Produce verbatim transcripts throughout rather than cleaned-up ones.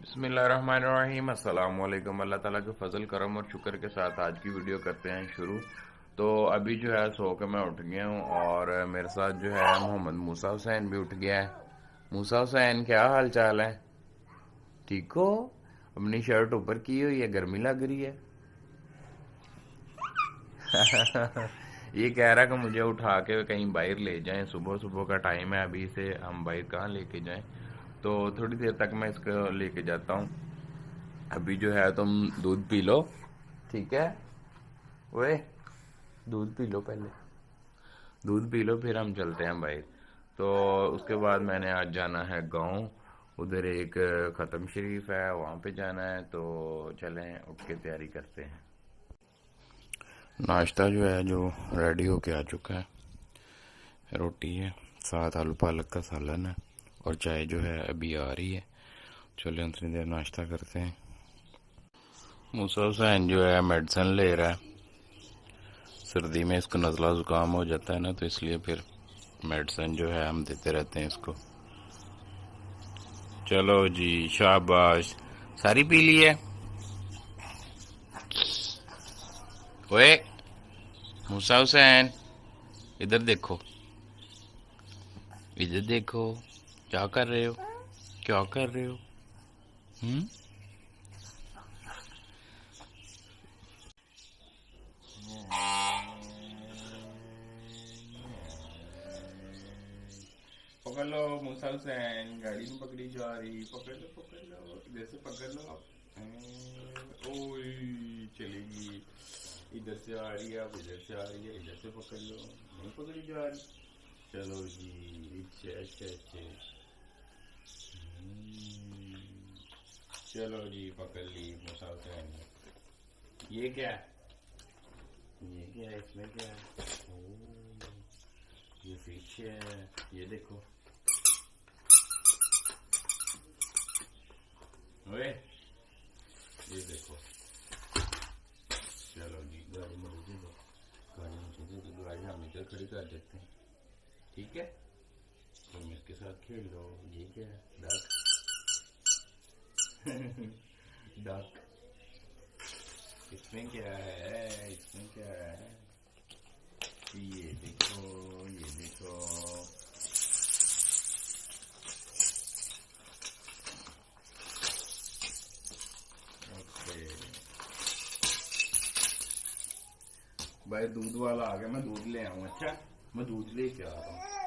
बिस्मिल्लाहिर्रहमानिर्रहीम। अस्सलाम वालेकुम। अल्लाह ताला के फजल करम और शुक्र के साथ आज की वीडियो करते हैं शुरू। तो अभी जो है सो के मैं उठ गया हूँ और मेरे साथ जो है मोहम्मद मूसा हुसैन भी उठ गया है। मूसा हुसैन, क्या हाल चाल है? ठीक हो? अपनी शर्ट ऊपर की हुई है, गर्मी लग रही है। ये कह रहा कि मुझे उठा के कहीं बाहर ले जाएं, सुबह सुबह का टाइम है, अभी से हम बाहर कहाँ लेके जाएं। तो थोड़ी देर तक मैं इसको लेके जाता हूँ। अभी जो है तुम दूध पी लो, ठीक है? ओए, दूध पी लो पहले, दूध पी लो फिर हम चलते हैं बाहर। तो उसके बाद मैंने आज जाना है गांव, उधर एक ख़त्म शरीफ है, वहाँ पे जाना है। तो चलें, उठ के तैयारी करते हैं। नाश्ता जो है जो रेडी होके आ चुका है। रोटी है, साथ आलू पालक का सालन है और चाय जो है अभी आ रही है। चलें उतनी देर नाश्ता करते हैं। मूसा हुसैन जो है मेडिसिन ले रहा है, सर्दी में इसको नज़ला ज़ुकाम हो जाता है ना, तो इसलिए फिर मेडिसिन जो है हम देते रहते हैं इसको। चलो जी, शाबाश। सारी पी ली है? ओए मूसा हुसैन, इधर देखो, इधर देखो, क्या कर रहे हो? क्या कर रहे हो? हम्म पकड़ लो मूसा हुसैन, गाड़ी में पकड़ी जा रही। पकड़ लो पकड़ लो, इधर से पकड़ लो आप। ओए, चलेगी। इधर से आ रही है, अब इधर से आ रही है, इधर से पकड़ लो। नहीं पकड़ी जा रही। चलो जी, अच्छे अच्छे अच्छे। हम्म, चलो जी, पकड़ ली मूसा हुसैन ने। ये क्या है? ये क्या है? इसमें क्या है? ओह, ये फिश है, ये देखो। ओए, ये देखो। चलो जी, गाड़ी में दे दो, गाड़ी में दे दो, गाड़ी हम इधर खड़ी कर देते हैं, ठीक है? तुम इसके साथ खेल लो। ये क्या है? डक। डक। इसमें क्या है? इसमें क्या है? ये देखो, ये देखो। ओके भाई, दूध वाला आ गया, मैं दूध ले आऊँ। अच्छा, मैं दूध लेके आ रहा हूँ।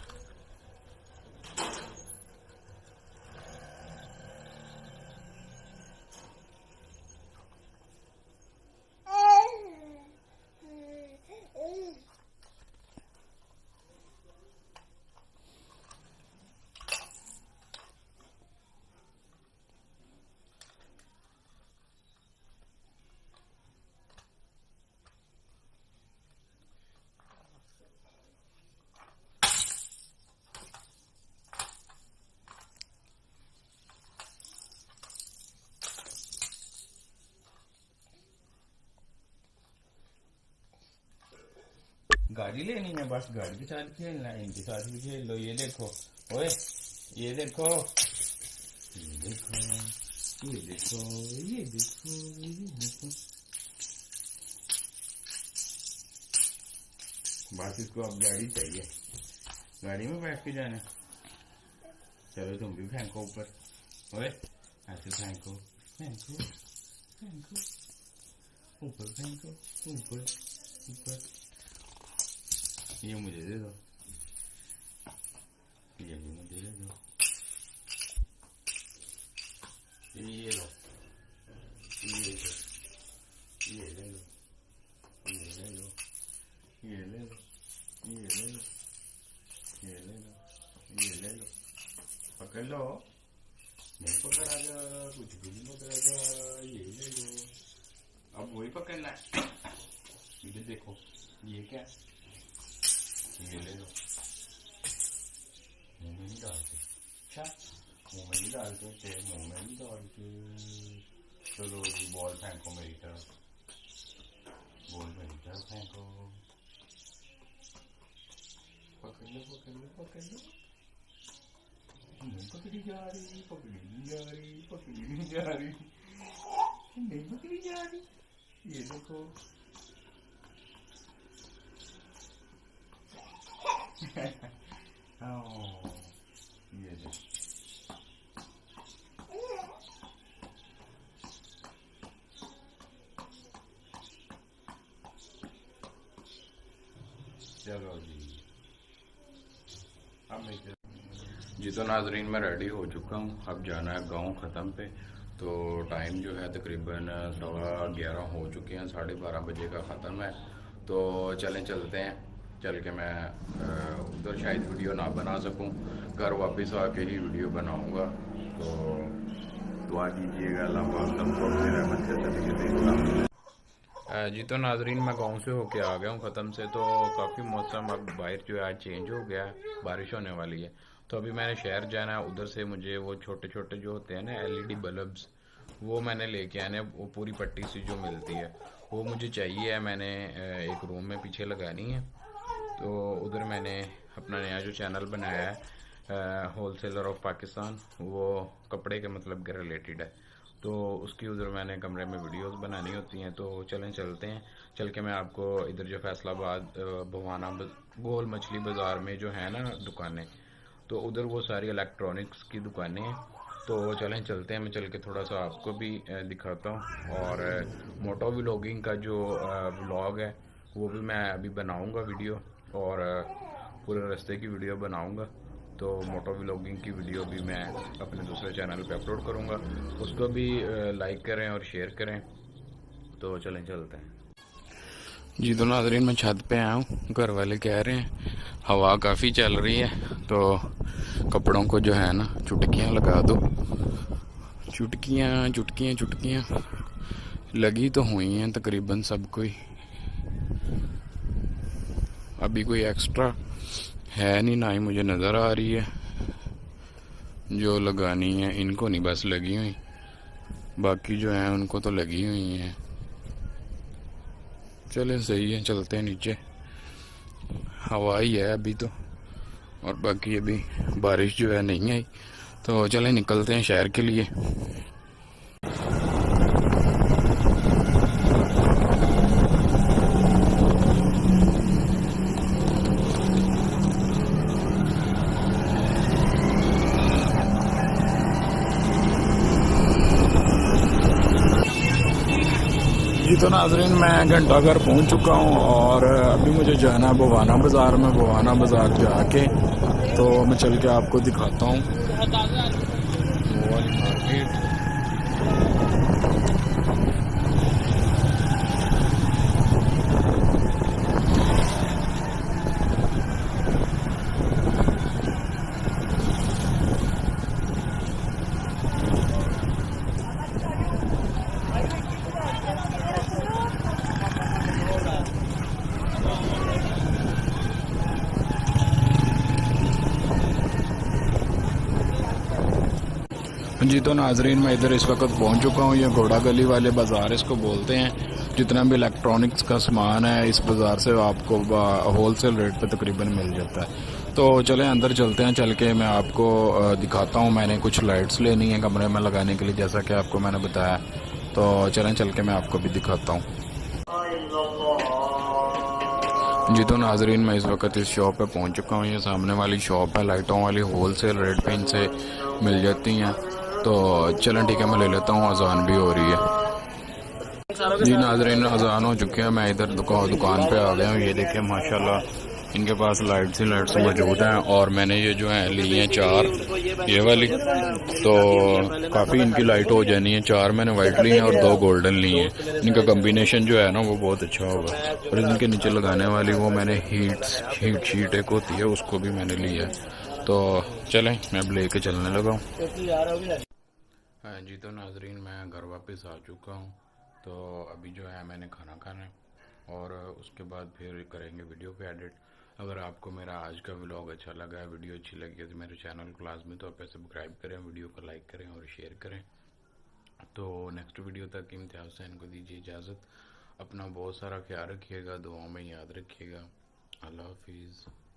गाड़ी लेनी है, बस गाड़ी के साथ खेलना है, इनके साथ भी खेल लो। ये देखो, ओए, ये देखो, ये देखो, ये देखो, ये देखो, ये देखो। बस इसको अब गाड़ी चाहिए, गाड़ी में बैठ के जाना। चलो तुम भी फेंको ऊपर। ओए, ऐसे फेंको, फेंको, फेंको, ऊपर फेंको, ऊपर, ऊपर। ये मुझे दे दो, ये भी मुझे दे दो। ये लो, ये लो, ये ले लो, ये ले लो, ये ले लो, ये ले लो, ये ले लो, ये ले लो। पकड़ लो। नहीं पकड़ा जा, कुछ भी नहीं पकड़ा जा। ये ले लो, अब वही पकड़ना है। इधर देखो, ये क्या? ये ले लो। मुंह में नहीं डालते? अच्छा, मुंह में नहीं डालते थे, मुंह में नहीं डालते। चलो जी, बॉल फेंको मेरी तरफ, बॉल मेरी तरफ फेंको। पकड़ लो पकड़ लो पकड़ लो। नहीं पकड़ी जा रही, पकड़ी नहीं जा रही, पकड़ी नहीं जा रही, नहीं पकड़ी जा रही। ये देखो ये देखो चलो जी। अब जी तो नाजरीन मैं रेडी हो चुका हूँ, अब जाना है गांव ख़त्म पे। तो टाइम जो है तकरीबन सवा ग्यारह हो चुके हैं, साढ़े बारह बजे का ख़त्म है। तो चलें चलते हैं, चल के मैं उधर शायद वीडियो ना बना सकूं, घर वापस आके ही वीडियो बनाऊंगा। तो दुआ कीजिएगा अल्लाह पाक सबको अपनी रहमत से सभी। जी तो नाजरीन मैं गांव से होके आ गया हूँ ख़त्म से। तो काफ़ी मौसम अब बाहर जो है आज चेंज हो गया है, बारिश होने वाली है। तो अभी मैंने शहर जाना है, उधर से मुझे वो छोटे छोटे जो होते हैं ना एलईडी बल्ब्स, वो मैंने लेके आने, वो पूरी पट्टी सी जो मिलती है वो मुझे चाहिए है। मैंने एक रूम में पीछे लगानी है। तो उधर मैंने अपना नया जो चैनल बनाया है होल सेलर ऑफ पाकिस्तान, वो कपड़े के मतलब के रिलेटेड है। तो उसकी उधर मैंने कमरे में वीडियोस बनानी होती हैं। तो चलें चलते हैं, चल के मैं आपको इधर जो फैसलाबाद भवाना गोल मछली बाज़ार में जो है ना दुकानें, तो उधर वो सारी इलेक्ट्रॉनिक्स की दुकानें हैं। तो चलें चलते हैं, मैं चल के थोड़ा सा आपको भी दिखाता हूँ। और मोटो व्लॉगिंग का जो व्लॉग है वो भी मैं अभी बनाऊँगा वीडियो, और पूरे रास्ते की वीडियो बनाऊँगा। तो मोटो व्लॉगिंग की वीडियो भी मैं अपने दूसरे चैनल पे अपलोड करूँगा, उसको भी लाइक करें और शेयर करें। तो चलें चलते हैं जी। तो नाज़रीन मैं छत पे आया हूँ, घर वाले कह रहे हैं हवा काफ़ी चल रही है, तो कपड़ों को जो है ना चुटकियाँ लगा दो। चुटकियाँ चुटकियाँ चुटकियाँ लगी तो हुई हैं तकरीबन सब कोई, अभी कोई एक्स्ट्रा है नहीं, ना ही मुझे नज़र आ रही है जो लगानी है। इनको नहीं बस लगी हुई, बाकी जो है उनको तो लगी हुई हैं। चले सही है, चलते हैं नीचे, हवा ही है अभी तो, और बाकी अभी बारिश जो है नहीं आई। तो चले निकलते हैं शहर के लिए। जी तो नाजरीन मैं घंटा घर पहुंच चुका हूं, और अभी मुझे जाना है भवाना बाज़ार में। भवाना बाज़ार जाके तो मैं चल के आपको दिखाता हूं वो वाली मार्केट। जी तो नाजरीन मैं इधर इस वक्त पहुंच चुका हूं, ये घोड़ा गली वाले बाज़ार इसको बोलते हैं। जितना भी इलेक्ट्रॉनिक्स का सामान है इस बाज़ार से आपको होलसेल रेट पे तकरीबन मिल जाता है। तो चलें अंदर चलते हैं, चल के मैं आपको दिखाता हूं। मैंने कुछ लाइट्स लेनी है कमरे में लगाने के लिए, जैसा कि आपको मैंने बताया। तो चलें चल के मैं आपको भी दिखाता हूँ। जी तो नाजरीन मैं इस वक्त इस शॉप पे पहुंच चुका हूँ। ये सामने वाली शॉप है लाइटों वाली, होलसेल रेट पे इनसे मिल जाती हैं। तो चलें ठीक है, मैं ले लेता हूँ, अजान भी हो रही है। जी नाजरीन अजान हो चुके हैं, मैं इधर दुकान दुकान पे आ गया हूँ। ये देखिए माशाल्लाह इनके पास लाइट्स ही लाइट्स मौजूद हैं, और मैंने ये जो है ली हैं चार, ये वाली। तो काफ़ी इनकी लाइट हो जानी है। चार मैंने वाइट ली हैं और दो गोल्डन ली हैं। इनका कम्बिनेशन जो है ना वो बहुत अच्छा होगा। और इनके नीचे लगाने वाली वो मैंने हीट हीट शीट एक होती है उसको भी मैंने लिया है। तो चलें मैं अब लेके चलने लगा हूँ। हाँ जी तो नाजरीन मैं घर वापस आ चुका हूँ। तो अभी जो है मैंने खाना खाना है, और उसके बाद फिर करेंगे वीडियो पे एडिट। अगर आपको मेरा आज का व्लॉग अच्छा लगा है, वीडियो अच्छी लगी है, तो मेरे चैनल को लाजमी तौर पर सब्सक्राइब करें, वीडियो को लाइक करें और शेयर करें। तो नेक्स्ट वीडियो तक इम्तियाज़ हुसैन को दीजिए इजाज़त। अपना बहुत सारा ख्याल रखिएगा, दुआओं में याद रखिएगा। अल्लाह हाफिज़।